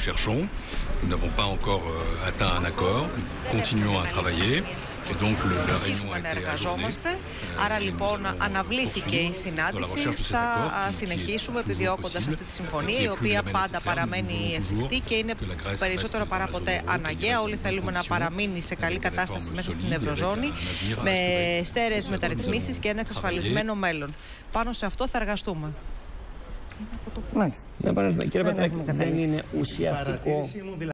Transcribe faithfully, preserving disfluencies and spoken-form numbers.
cherchons. Nous n'avons pas encore euh, atteint un accord. Nous continuons à travailler. Et donc le, la réunion a été ajournée. Άρα λοιπόν αναβλήθηκε η συνάντηση. Θα συνεχίσουμε επιδιώκοντας αυτή τη συμφωνία, η οποία πάντα παραμένει εφικτή και είναι περισσότερο παρά ποτέ αναγκαία. Όλοι θέλουμε να παραμείνει σε καλή κατάσταση μέσα στην Ευρωζώνη, με στέρεες μεταρρυθμίσεις και ένα εξασφαλισμένο μέλλον. Πάνω σε αυτό θα εργαστούμε. Μάλιστα. Κύριε Πατράκη, δεν είναι ουσιαστικό